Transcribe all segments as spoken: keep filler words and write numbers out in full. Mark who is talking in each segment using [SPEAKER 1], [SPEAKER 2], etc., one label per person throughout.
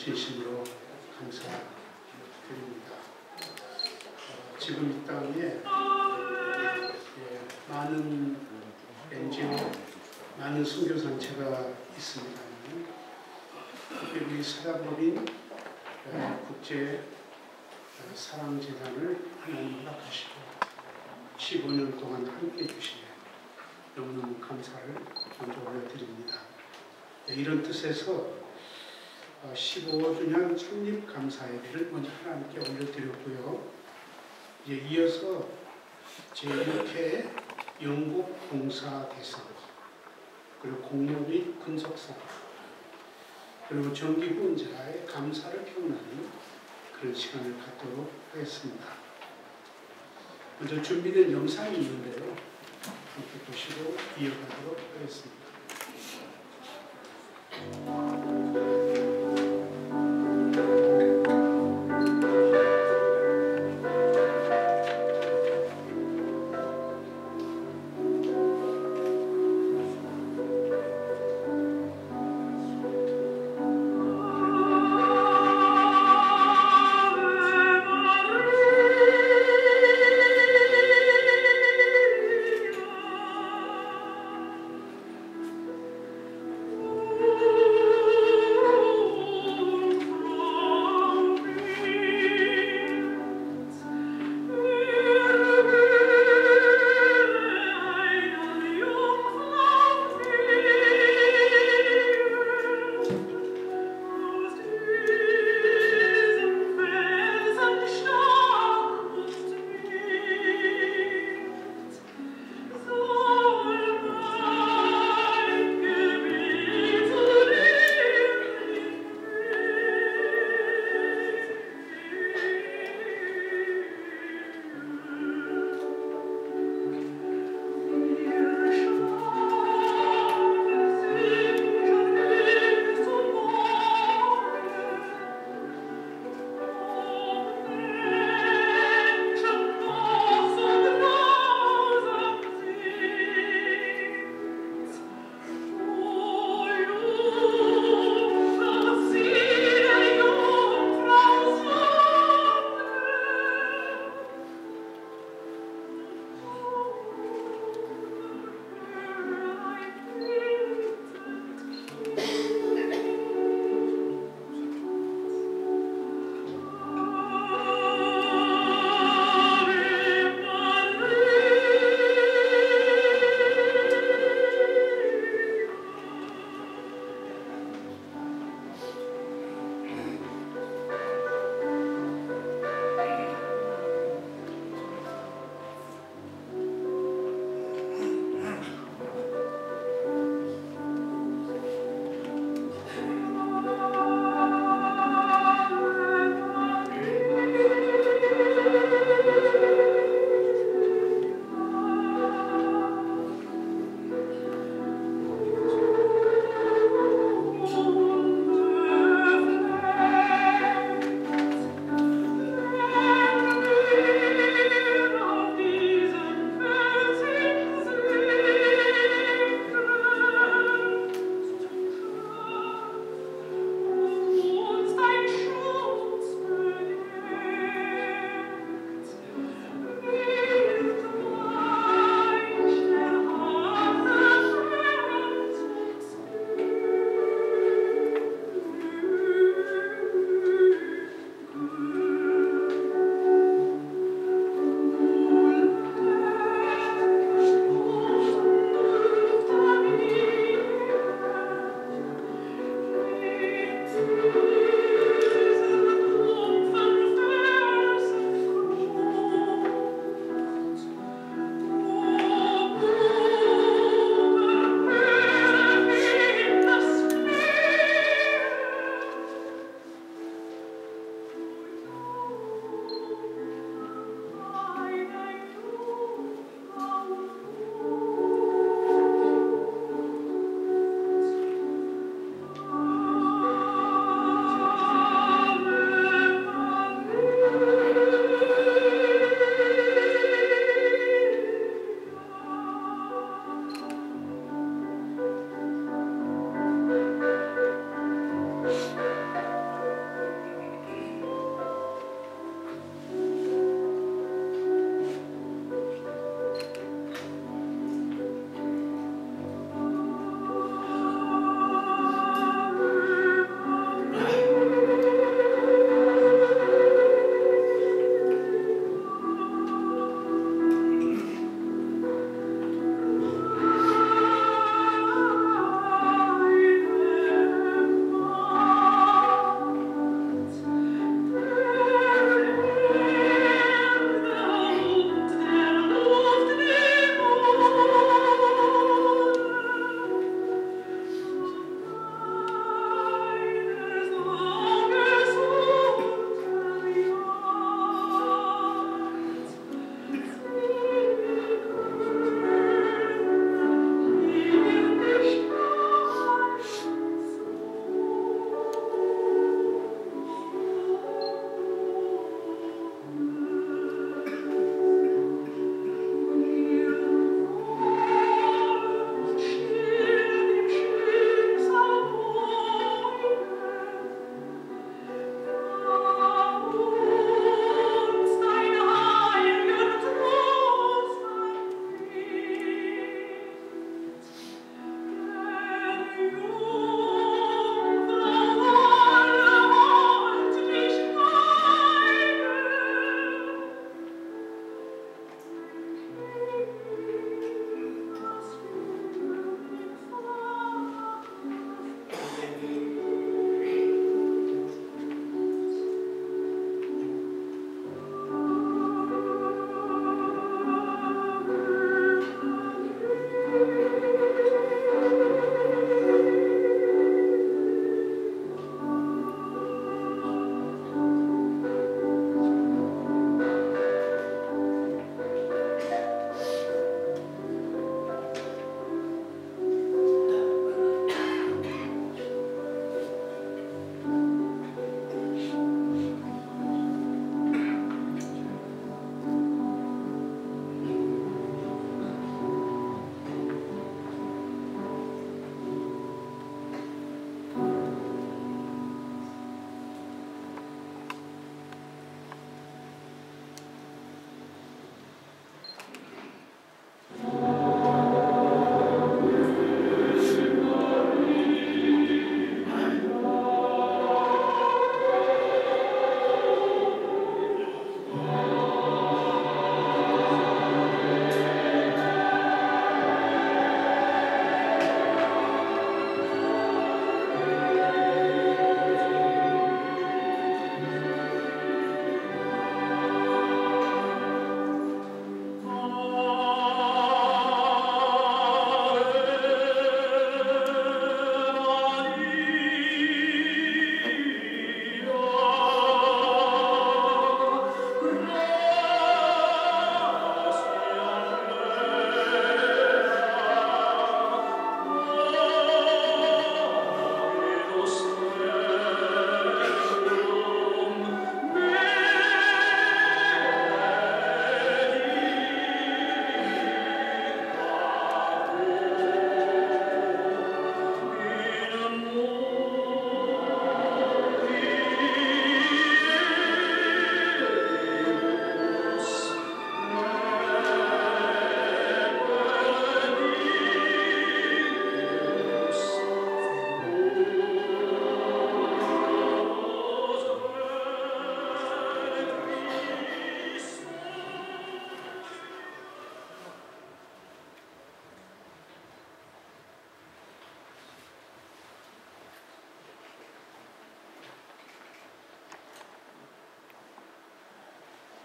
[SPEAKER 1] 진심으로 감사드립니다. 어, 지금 이 땅에 예, 많은 엔지오, 많은 선교단체가 있습니다. 특히 우리 사랑법인 국제 사랑재단을 하나님 허락하시고 십오 년 동안 함께 해주시며 너무너무 감사를 먼저 올려드립니다. 이런 뜻에서 십오 주년 창립 감사예배를 먼저 하나님께 올려드렸고요. 이제 이어서 제육 회 영국 봉사대상, 그리고 공로 및 분석상, 그리고 정기 후원자의 감사를 표현하는 그런 시간을 갖도록 하겠습니다. 먼저 준비된 영상이 있는데요. 함께 보시고 이어가도록 하겠습니다.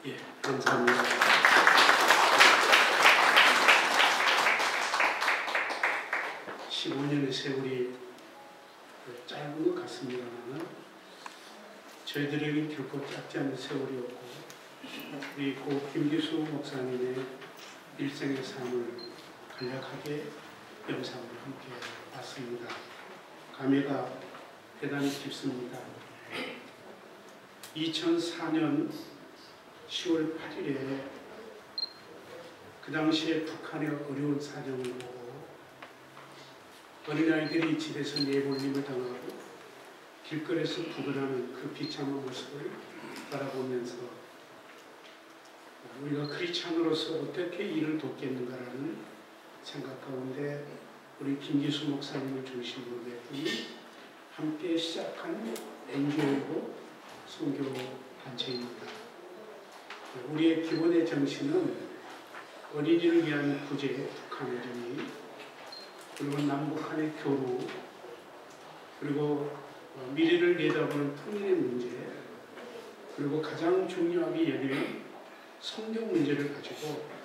[SPEAKER 1] 예, 감사합니다. 십오 년의 세월이 짧은 것 같습니다만 저희들에게 결코 짧지 않은 세월이었고 우리 고 김기수 목사님의 일생의 삶을 간략하게 영상으로 함께 봤습니다. 감회가 대단히 깊습니다. 이천사 년 시월 팔일에 그 당시에 북한의 어려운 사정을 보고 어린아이들이 집에서 내몰림을 당하고 길거리에서 부근하는 그 비참한 모습을 바라보면서 우리가 크리스찬으로서 어떻게 이를 돕겠는가라는 생각 가운데 우리 김기수 목사님을 중심으로 몇 분이 함께 시작한 엔지오이고 선교 단체입니다. 우리의 기본의 정신은 어린이를 위한 구제, 북한 어린이, 그리고 남북한의 교류, 그리고 미래를 내다보는 통일의 문제, 그리고 가장 중요하게 여기는 성경 문제를 가지고